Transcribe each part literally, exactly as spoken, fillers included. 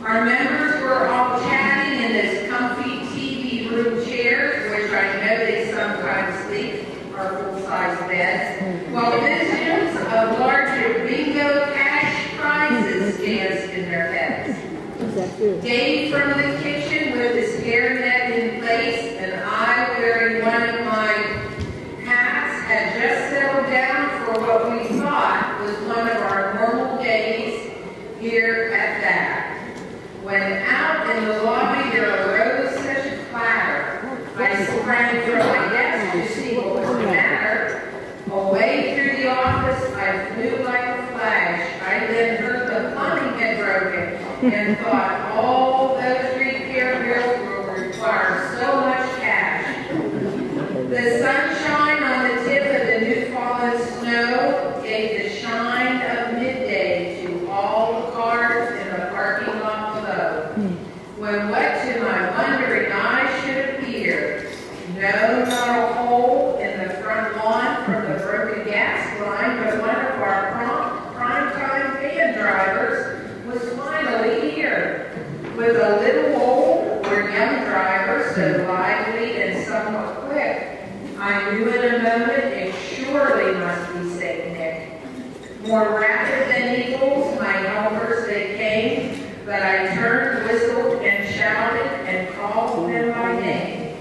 Our members were all chatting in this comfy T V room chairs, which I know they sometimes think are full-size beds, while visions of larger bingo cash prizes danced in their heads. Dave from the kitchen with his hairnet in place and I wearing one of my hats had just settled down for what we thought was one of our normal days here at that. When out in the lobby there arose such a clatter, I sprang from my desk to see what was the matter. Away through the office, I flew like a flash. I then heard the plumbing had broken and thought all those repair bills will require so much cash. The sunshine on the tip of the new fallen snow gave the shine of midday to all the cars in the parking lot below. When what to my wondering eyes should appear, no, not a hole in the front lawn from the broken gas line, but one of our prompt, prime-time van drivers was finally here. With a little old or young driver so lively and somewhat quick, I knew in a moment it surely must be Saint Nick. More rapid than eagles, my helpers they came, but I turned, whistled, and shouted, and called them by name.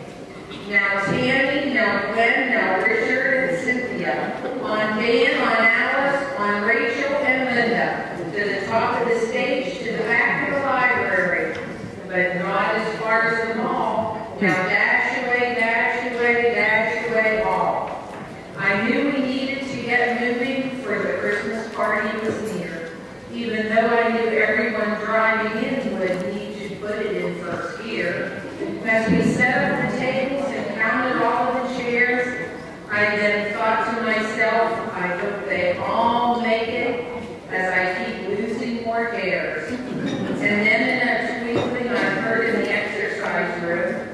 Now Tammy, now Gwen, now Richard and Cynthia, on Dan, on Alice, on Rachel and Linda, to the top of the stage, to the back of the library, but not as far as them all. Now dash away, dash away, dash away all. I knew we needed to get moving, for the Christmas party was near, even though I knew everyone driving in would need to put it in first gear. As we set up the tables and counted all of the chairs, I then thought to myself, I hope they all make it, as I keep losing more hairs. And then in a twinkling, I heard in the exercise room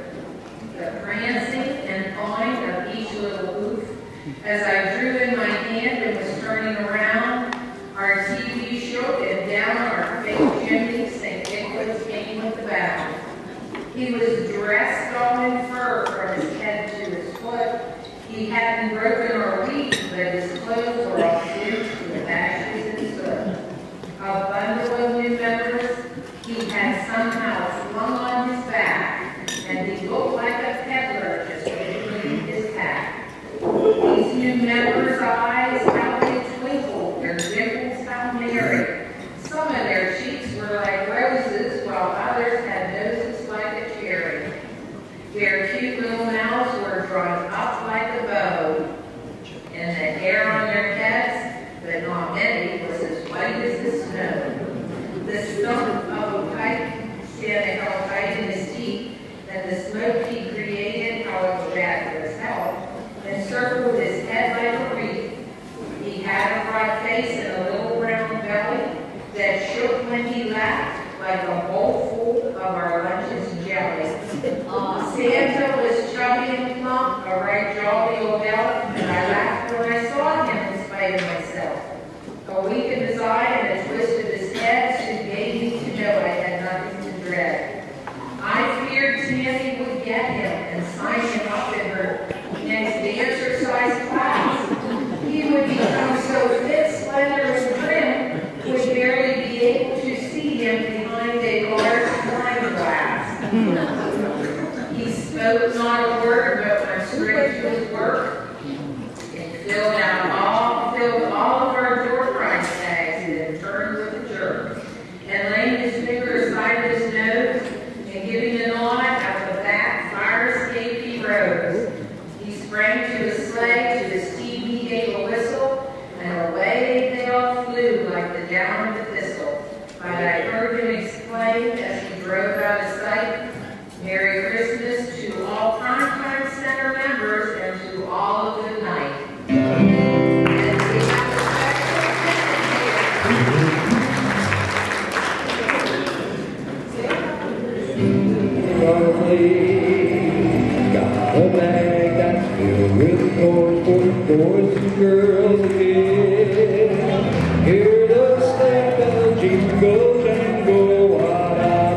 the prancing and pawing of each little hoof. As I drew in my hand and was turning around, our T V shook and down our fake chimney, Saint Nicholas came with the bow. He was dressed all in fur from his head to his foot. He hadn't broken or weakened, but his clothes were all singed with ashes and soot. A bundle of new members he had somehow flung on his back, and he looked like a peddler just opening his pack. These new members' eyes, how they twinkled, their dimples how merry. Some of their cheeks were like roses, while others had noses like a cherry. Their cute little mouths were drawn up like a bow, and the hair on their heads, but not many, was as white as the snow. The stump of a pipe Santa held tight in his teeth, and the smoke he created, however bad for his health, encircled his head like a wreath. He had a bright face and a little round belly that shook when he laughed like a bowl full of our luncheon's jelly. Uh, Santa was chubby and plump, a right jolly old elf, and I laughed when I saw him in spite of myself. A wink of his eye and a twist of his head soon gave me to know I had nothing to dread. I feared Tammy would get him and sign him up in her next exercise class. He would become so fit, slender, and trim, would barely be able to see him behind a large wine glass. He spoke not a word, but went straight to his work and filled out all, filled all of our door prize tags and turned with a jerk, and laying his finger aside his nose and giving a nod at the back fire escape he rose. He sprang to his sleigh, to his T V gave a whistle, and away they all flew like the down of the thistle. But I heard him exclaim as he drove out of sight, Merry Christmas to all Primetime Center members and to all a good night. And we have got a bag that's filled with toys for the boys and girls again. Hear the sleigh bells jingle, jangle, what I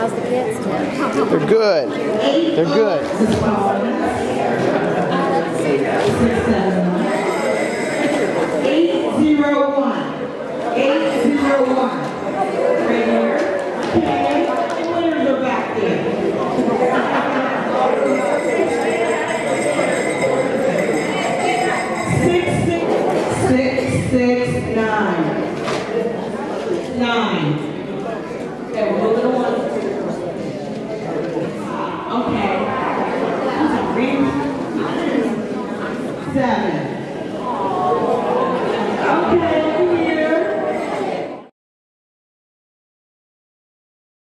How's the kids doing? They're good. They're good. eight zero one. eight zero one. Right here. Okay. The winners are back there. Six, six, six, six, nine. Nine. Okay, we're moving on. Okay. Seven.